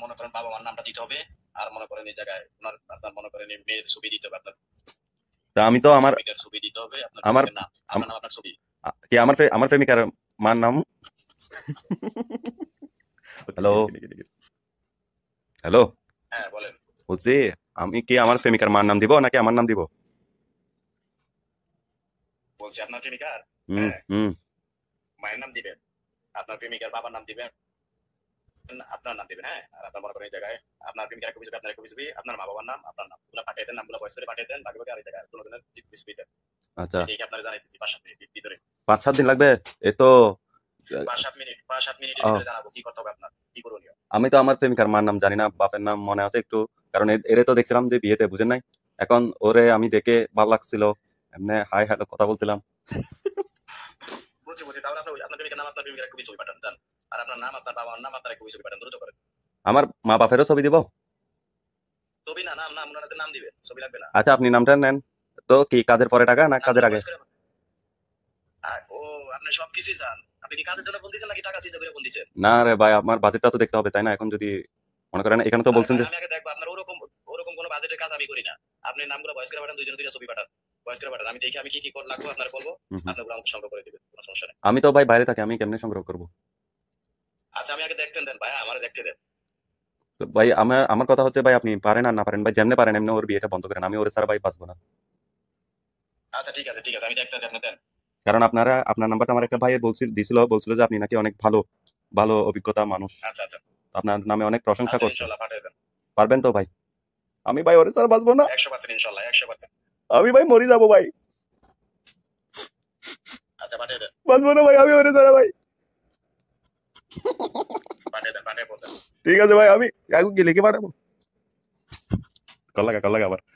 মনে করেন বাবা মার নামটা দিতে হবে, আর মনে করেন এই জায়গায় ওনার আপনার মনে করেন এই মেয়ের ছবি দিতে হবে, আপনার তা আমি তো আমার প্রেমিকার ছবি দিতে হবে, আপনার আমার প্রেমিকার নাম, আপনার নাম, আপনার ছবি। কি আমার প্রেমিকার মার নাম। হ্যালো, হ্যালো, হ্যাঁ বলেন। বলছি আমি কি আমার প্রেমিকার মার নাম দিব নাকি আমার নাম দিব? বলছি আপনার প্রেমিকার, হুম হ্যাঁ, হুম। মায়ের নাম দিবেন, আপনার প্রেমিকার বাবার নাম দিবেন, আপনার নাম দিবেন, হ্যাঁ। আর আপনার মনে করেন এই জায়গায় আপনার প্রেমিকার এক কপি ছবি, আপনার এক কপি ছবি, আপনার মা বাবার নাম, আপনার নাম গুলো পাঠিয়ে দেন, নামগুলো ভয়েস করে পাঠিয়ে দেন, বাকি বাকি আর এই জায়গায় কোনো দিনের ছবি দেন। আচ্ছা, এই দেখে আপনারা জানাইতেছি 5-7 মিনিট ভিতরে। 5-7 দিন লাগবে? এ তো 5-7 মিনিট, 5-7 মিনিটের আহ, ভিতরে জানাবো কি করতে হবে, আপনার কি করণীয়। আমি তো আমার প্রেমিকার মার নাম জানি না, বাপের নাম মনে আছে একটু, কারণ এরে তো দেখছিলাম যে বিয়েতে, বুঝেন নাই? এখন ওরে আমি দেখে ভালো লাগছিল, এমনি হাই হ্যালো কথা বলছিলাম। বুঝছি বুঝছি, তাহলে আপনার আপনার প্রেমিকার নাম, আপনার প্রেমিকার এক কপি ছবি পাঠান দেন, আর আপনার নাম, আপনার বাবার নাম, আপনার এক কপি ছবি পাঠান, দ্রুত করেন। আমার মা বাপেরও ছবি দিব? ছবি না, নাম, নাম ওনাদের নাম দিবেন, ছবি লাগবে না। আচ্ছা, আপনি নামটা নেন। তো কি কাজের পরে টাকা না কাজের নামগুলো আগে? ভয়েস করে ও, আপনি সবকিছুই চান। আপনি কি কাজের জন্য ফোন দিচ্ছেন নাকি টাকা চিন্তা করে ফোন দিচ্ছেন? না রে ভাই, আমার বাজেটটা তো দেখতে হবে তাই না? এখন যদি মনে করেন এখানে তো আরে বলছেন ভাই যে আমি আগে দেখবো আপনার ওরকম ওরকম কোনো বাজেটের কাজ আমি করি না। আপনি নামগুলো ভয়েস করে পাঠান, দুইজন দুইটা ছবি পাঠান, ভয়েস করে পাঠান, আমি দেখি আমি কি কি করে লাগবো আপনার বলবো, হুম, হুম। আপনি ওগুলো আমাকে সংগ্রহ করে দিবেন, কোনো সমস্যা নেই। আমি তো ভাই বাইরে থাকি, আমি কেমনে সংগ্রহ করব? আচ্ছা আমি আগে দেখতে দেন ভাই, আমার দেখতে দেন। তো ভাই আমার আমার কথা হচ্ছে ভাই, আপনি পারেন আর না পারেন ভাই, যেমনে পারেন এমনি ওর বিয়েটা বন্ধ করেন, আমি ওর ছাড়া ভাই বাঁচবো না। আচ্ছা ঠিক আছে ঠিক আছে, আমি দেখতেছি, আপনি দেন। কারণ আপনার নাম্বারটা আমার একটা ভাই বলছিল যে আপনি নাকি অনেক ভালো ভালো অভিজ্ঞতা মানুষ, আচ্ছা আচ্ছা আপনার নামে অনেক প্রশংসা আচ্ছা, করছে। ইনশাল্লাহ পাঠিয়ে দেন। পারবেন তো ভাই? আমি ভাই ওর ছাড়া বাঁচবো না, 100% ইনশাল্লাহ, 100%। আমি ভাই মরে যাবো ভাই, আচ্ছা পাঠিয়ে দেন, বাঁচবো না ভাই আমি ওর ছাড়া ভাই। পাঠিয়ে দেন, পাঠিয়ে বলতেন। ঠিক আছে ভাই, আমি এখন কি লিখে পাঠাবো? কল লাগা আবার।